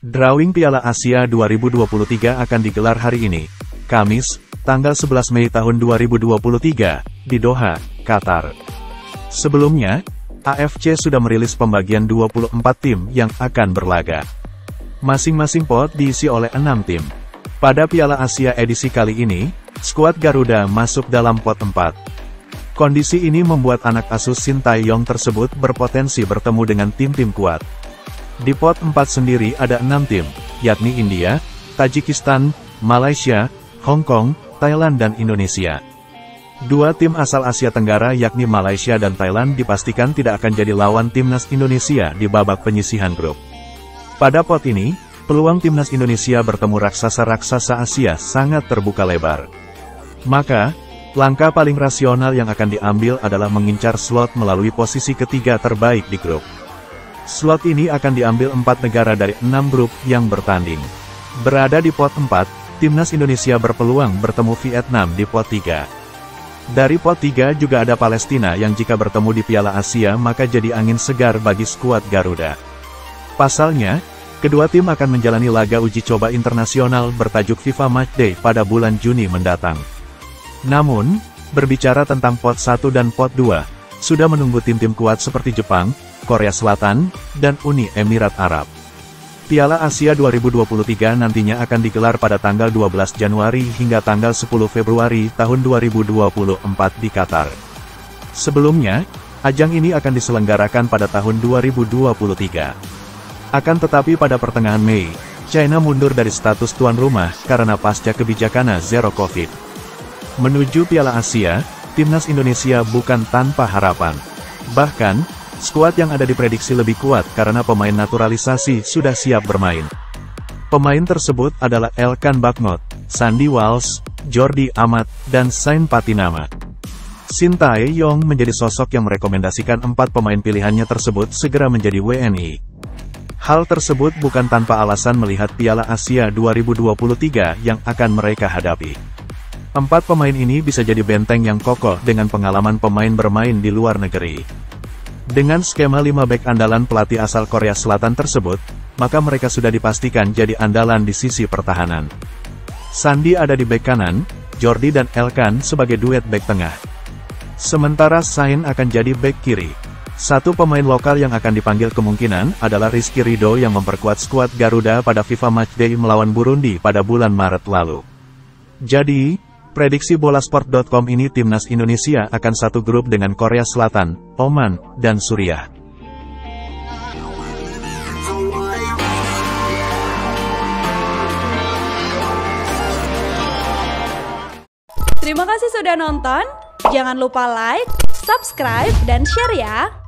Drawing Piala Asia 2023 akan digelar hari ini, Kamis, tanggal 11 Mei tahun 2023, di Doha, Qatar. Sebelumnya, AFC sudah merilis pembagian 24 tim yang akan berlaga. Masing-masing pot diisi oleh 6 tim. Pada Piala Asia edisi kali ini, skuad Garuda masuk dalam pot 4. Kondisi ini membuat anak asuh Shin Tae-yong tersebut berpotensi bertemu dengan tim-tim kuat. Di pot 4 sendiri ada 6 tim, yakni India, Tajikistan, Malaysia, Hong Kong, Thailand dan Indonesia. Dua tim asal Asia Tenggara yakni Malaysia dan Thailand dipastikan tidak akan jadi lawan timnas Indonesia di babak penyisihan grup. Pada pot ini, peluang timnas Indonesia bertemu raksasa-raksasa Asia sangat terbuka lebar. Maka, langkah paling rasional yang akan diambil adalah mengincar slot melalui posisi ketiga terbaik di grup. Slot ini akan diambil 4 negara dari 6 grup yang bertanding. Berada di pot 4, timnas Indonesia berpeluang bertemu Vietnam di pot 3. Dari pot 3 juga ada Palestina yang jika bertemu di Piala Asia maka jadi angin segar bagi skuad Garuda. Pasalnya, kedua tim akan menjalani laga uji coba internasional bertajuk FIFA Matchday pada bulan Juni mendatang. Namun, berbicara tentang pot 1 dan pot 2, sudah menunggu tim-tim kuat seperti Jepang, Korea Selatan, dan Uni Emirat Arab. Piala Asia 2023 nantinya akan digelar pada tanggal 12 Januari hingga tanggal 10 Februari tahun 2024 di Qatar. Sebelumnya, ajang ini akan diselenggarakan pada tahun 2023. Akan tetapi pada pertengahan Mei, China mundur dari status tuan rumah karena pasca kebijakan Zero Covid. Menuju Piala Asia, timnas Indonesia bukan tanpa harapan. Bahkan, skuad yang ada diprediksi lebih kuat karena pemain naturalisasi sudah siap bermain. Pemain tersebut adalah Elkan Bagnot, Sandy Walsh, Jordi Amat, dan Sain Patinama. Shin Tae-yong menjadi sosok yang merekomendasikan 4 pemain pilihannya tersebut segera menjadi WNI. Hal tersebut bukan tanpa alasan melihat Piala Asia 2023 yang akan mereka hadapi. 4 pemain ini bisa jadi benteng yang kokoh dengan pengalaman pemain bermain di luar negeri. Dengan skema 5 bek andalan pelatih asal Korea Selatan tersebut, maka mereka sudah dipastikan jadi andalan di sisi pertahanan. Sandy ada di bek kanan, Jordi dan Elkan sebagai duet bek tengah. Sementara Sain akan jadi bek kiri. Satu pemain lokal yang akan dipanggil kemungkinan adalah Rizky Ridho yang memperkuat skuad Garuda pada FIFA Matchday melawan Burundi pada bulan Maret lalu. Jadi, prediksi bolasport.com ini timnas Indonesia akan satu grup dengan Korea Selatan, Oman, dan Suriah. Terima kasih sudah nonton, jangan lupa like, subscribe, dan share ya!